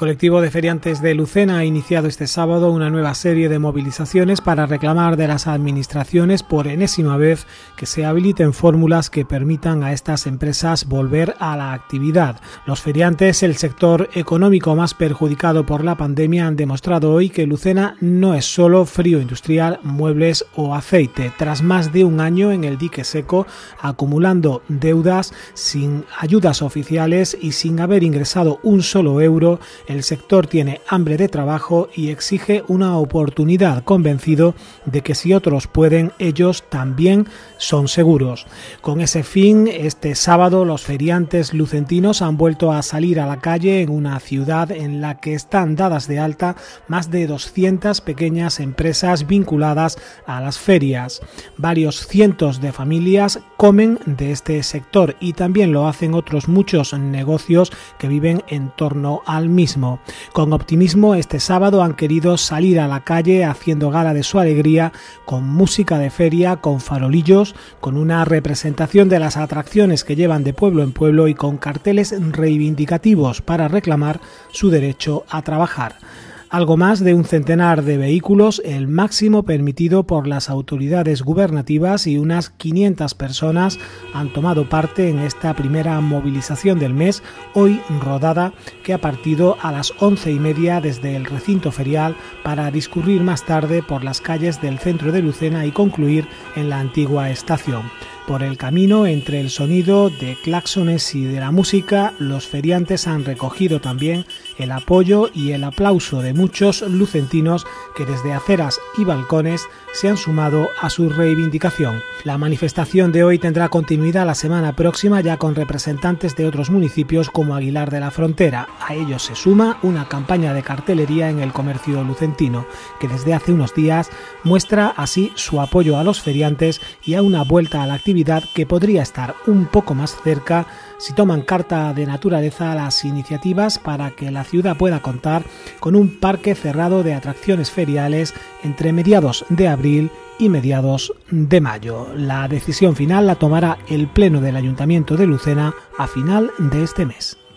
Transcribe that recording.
colectivo de feriantes de Lucena ha iniciado este sábado una nueva serie de movilizaciones para reclamar de las administraciones por enésima vez que se habiliten fórmulas que permitan a estas empresas volver a la actividad. Los feriantes, el sector económico más perjudicado por la pandemia, han demostrado hoy que Lucena no es solo frío industrial, muebles o aceite. Tras más de un año en el dique seco, acumulando deudas, sin ayudas oficiales y sin haber ingresado un solo euro, el sector tiene hambre de trabajo y exige una oportunidad, convencido de que si otros pueden, ellos también son seguros. Con ese fin, este sábado los feriantes lucentinos han vuelto a salir a la calle en una ciudad en la que están dadas de alta más de 200 pequeñas empresas vinculadas a las ferias. Varios cientos de familias comen de este sector y también lo hacen otros muchos negocios que viven en torno al mismo. Con optimismo, este sábado han querido salir a la calle haciendo gala de su alegría con música de feria, con farolillos, con una representación de las atracciones que llevan de pueblo en pueblo y con carteles reivindicativos para reclamar su derecho a trabajar. Algo más de un centenar de vehículos, el máximo permitido por las autoridades gubernativas, y unas 500 personas han tomado parte en esta primera movilización del mes, hoy rodada, que ha partido a las 11:30 desde el recinto ferial para discurrir más tarde por las calles del centro de Lucena y concluir en la antigua estación. Por el camino, entre el sonido de claxones y de la música, los feriantes han recogido también el apoyo y el aplauso de muchos lucentinos que desde aceras y balcones se han sumado a su reivindicación. La manifestación de hoy tendrá continuidad la semana próxima, ya con representantes de otros municipios como Aguilar de la Frontera. A ello se suma una campaña de cartelería en el comercio lucentino, que desde hace unos días muestra así su apoyo a los feriantes y a una vuelta a la actividad que podría estar un poco más cerca si toman carta de naturaleza las iniciativas para que la ciudad pueda contar con un parque cerrado de atracciones feriales entre mediados de abril y mediados de mayo. La decisión final la tomará el Pleno del Ayuntamiento de Lucena a final de este mes.